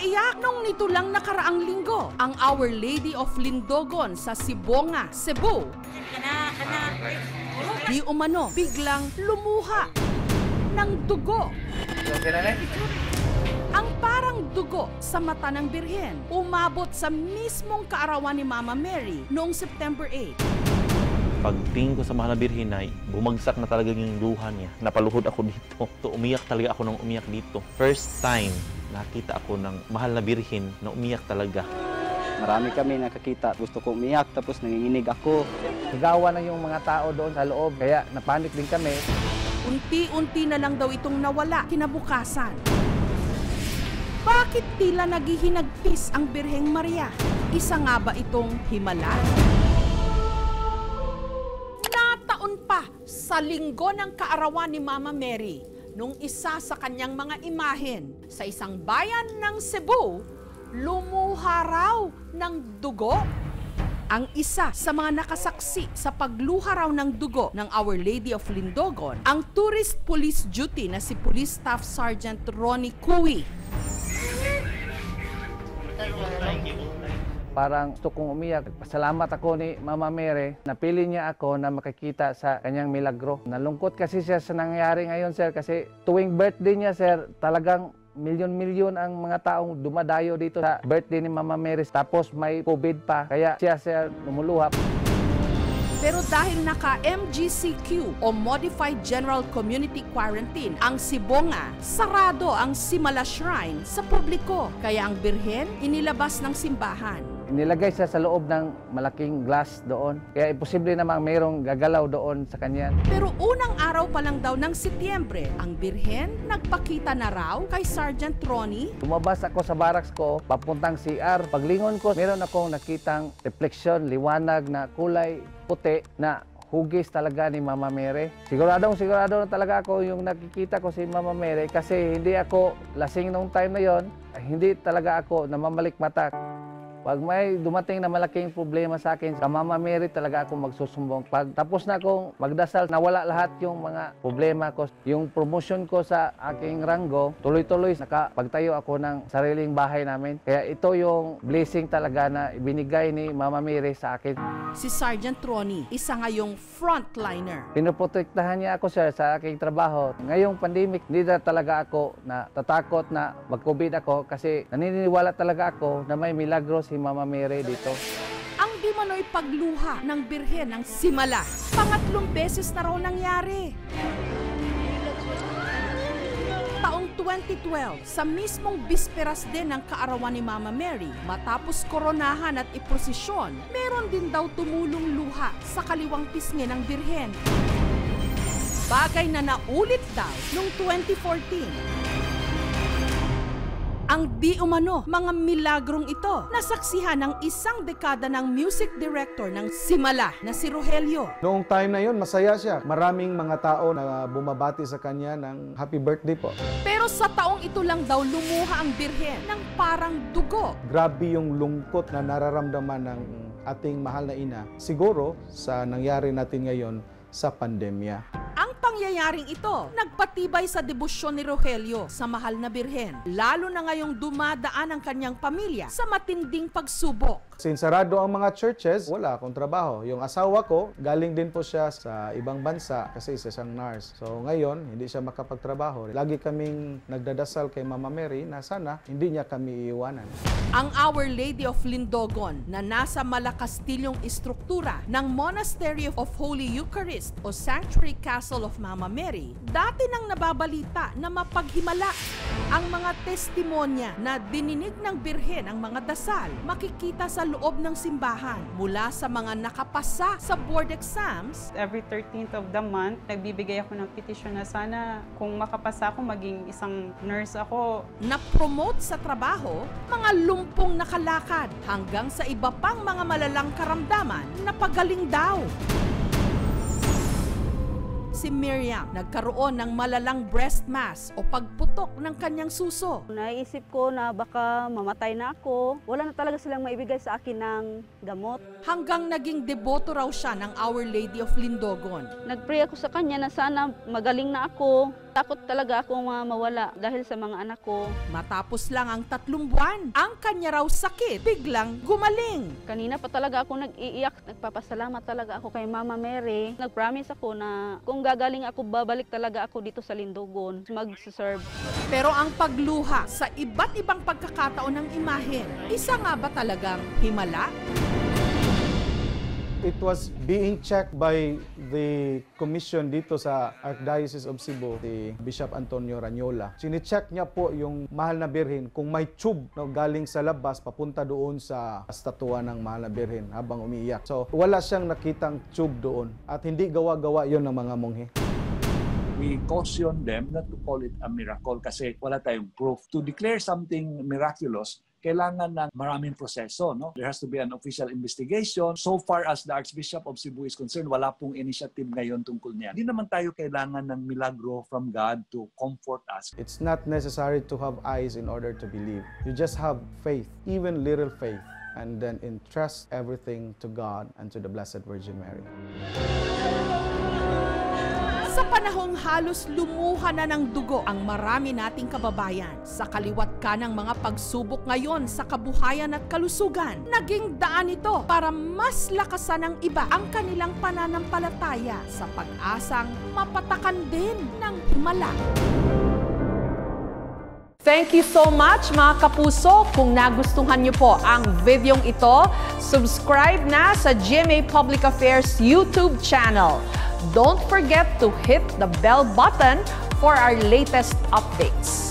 naiyak nung nito lang nakaraang linggo ang Our Lady of Lindogon sa Sibonga, Cebu. Di umano, biglang lumuha ng dugo. Ang parang dugo sa mata ng Birhen umabot sa mismong kaarawan ni Mama Mary noong September 8. Pagtingin ko sa mahal na Birhen ay bumagsak na talaga yung luha niya. Napaluhod ako dito. Umiyak talaga ako nang umiyak dito. First time nakita ako ng mahal na Birhen na umiyak talaga. Marami kami nakakita. Gusto ko umiyak tapos nanginginig ako. Sigawan na yung mga tao doon sa loob kaya napanik din kami. Unti-unti na lang daw itong nawala kinabukasan. Bakit tila naghihinagpis ang Birheng Maria? Isa nga ba itong Himala? Nataon pa sa linggo ng kaarawan ni Mama Mary nung isa sa kanyang mga imahen sa isang bayan ng Cebu, lumuha raw ng dugo. Ang isa sa mga nakasaksi sa pagluha raw ng dugo ng Our Lady of Lindogon, ang tourist police duty na si Police Staff Sergeant Ronnie Cui. Parang gusto kong umiyak. Pasalamat ako ni Mama Mary. Napili niya ako na makikita sa kanyang milagro. Nalungkot kasi siya sa nangyari ngayon, sir, kasi tuwing birthday niya, sir, talagang milyon-milyon ang mga taong dumadayo dito sa birthday ni Mama Mary. Tapos may COVID pa, kaya siya, sir, lumuluha. Pero dahil naka-MGCQ o Modified General Community Quarantine ang Sibonga, sarado ang Simala Shrine sa publiko. Kaya ang Birhen inilabas ng simbahan. Nilagay siya sa loob ng malaking glass doon. Kaya imposible namang mayroong gagalaw doon sa kanya. Pero unang araw pa lang daw ng Setyembre, ang Birhen nagpakita na raw kay Sergeant Ronnie. Lumabas ako sa barracks ko, papuntang CR. Paglingon ko, meron akong nakitang refleksyon, liwanag na kulay puti na hugis talaga ni Mama Mary. Sigurado na talaga ako yung nakikita ko si Mama Mary kasi hindi ako lasing nung time na yon. Hindi talaga ako namamalik mata. Pag may dumating na malaking problema sa akin, sa Mama Mary talaga ako magsusumbong. Pag tapos na akong magdasal, nawala lahat yung mga problema ko. Yung promotion ko sa aking ranggo, tuloy-tuloy nakapagtayo ako ng sariling bahay namin. Kaya ito yung blessing talaga na ibinigay ni Mama Mary sa akin. Si Sergeant Ronnie, isa ngayong frontliner. Pinoprotektahan niya ako, sir, sa aking trabaho. Ngayong pandemic, hindi na talaga ako na tatakot na mag-COVID ako kasi naniniwala talaga ako na may milagro si Mama Mary dito. Ang di manoy pagluha ng Birhen ng Simala, pangatlong beses na raw nangyari. Taong 2012, sa mismong bisperas din ng kaarawan ni Mama Mary, matapos koronahan at iprosesyon, meron din daw tumulong luha sa kaliwang pisngi ng Birhen. Bagay na naulit daw noong 2014. Ang di umano mga milagrong ito nasaksihan ng isang dekada ng music director ng Simala na si Rogelio. Noong time na yun, masaya siya. Maraming mga tao na bumabati sa kanya ng happy birthday po. Pero sa taong ito lang daw lumuha ang Birhen ng parang dugo. Grabe yung lungkot na nararamdaman ng ating mahal na ina. Siguro sa nangyari natin ngayon sa pandemya. Ang pangyayaring ito, nagpatibay sa debosyon ni Rogelio sa mahal na Birhen, lalo na ngayong dumadaan ang kanyang pamilya sa matinding pagsubok. Since sarado ang mga churches, wala akong trabaho. Yung asawa ko, galing din po siya sa ibang bansa kasi isa siyang nurse. So ngayon, hindi siya makapagtrabaho. Lagi kaming nagdadasal kay Mama Mary na sana hindi niya kami iiwanan. Ang Our Lady of Lindogon na nasa malakastilyong istruktura ng Monastery of Holy Eucharist o Sanctuary Castle of Mama Mary, dati nang nababalita na mapaghimala. Ang mga testimonya na dininig ng Birhen ang mga dasal, makikita sa loob ng simbahan mula sa mga nakapasa sa board exams. Every 13th of the month, nagbibigay ako ng petition na sana kung makapasa ako, maging isang nurse ako. Na-promote sa trabaho, mga lumpong nakalakad hanggang sa iba pang mga malalang karamdaman na pagaling daw. Si Miriam nagkaroon ng malalang breast mass o pagputok ng kanyang suso. Naisip ko na baka mamatay na ako. Wala na talaga silang maibigay sa akin ng gamot. Hanggang naging deboto raw siya ng Our Lady of Lindogon. Nagpray ako sa kanya na sana magaling na ako. Takot talaga akong mawala dahil sa mga anak ko. Matapos lang ang 3 buwan, ang kanya raw sakit biglang gumaling. Kanina pa talaga ako nag-iiyak. Nagpapasalamat talaga ako kay Mama Mary. Nag-promise ako na kung gagaling ako, babalik talaga ako dito sa Lindogon, mag-serve. Pero ang pagluha sa iba't ibang pagkakataon ng imahen, isa nga ba talagang himala? It was being checked by the commission dito sa Archdiocese of Cebu, si Bishop Antonio Ranyola. Sine-check niya po yung Mahal na Birhen kung may tube na galing sa labas papunta doon sa statua ng Mahal na Birhen habang umiiyak. So wala siyang nakitang tube doon at hindi gawa-gawa yon ng mga monghe. We caution them not to call it a miracle kasi wala tayong proof. To declare something miraculous, kailangan ng maraming proseso. No? There has to be an official investigation. So far as the Archbishop of Cebu is concerned, wala pong initiative ngayon tungkol niya. Hindi naman tayo kailangan ng milagro from God to comfort us. It's not necessary to have eyes in order to believe. You just have faith, even little faith, and then entrust everything to God and to the Blessed Virgin Mary. Sa panahong halos lumuha na ng dugo ang marami nating kababayan, sa kaliwat ka ng mga pagsubok ngayon sa kabuhayan at kalusugan, naging daan ito para mas lakasan ng iba ang kanilang pananampalataya sa pag-asang mapatakan din ng himala. Thank you so much mga kapuso. Kung nagustuhan niyo po ang videong ito, subscribe na sa GMA Public Affairs YouTube channel. Don't forget to hit the bell button for our latest updates.